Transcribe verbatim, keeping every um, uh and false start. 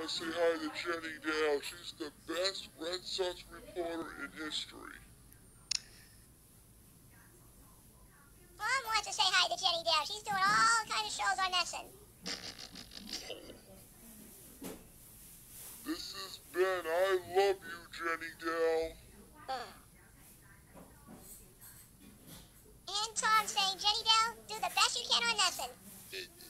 to say hi to Jenny Dale. She's the best Red Sox reporter in history. Mom wants to say hi to Jenny Dale. She's doing all kinds of shows on Nessun. This is Ben. I love you, Jenny Dale. And Tom saying, Jenny Dale, do the best you can on Nessun.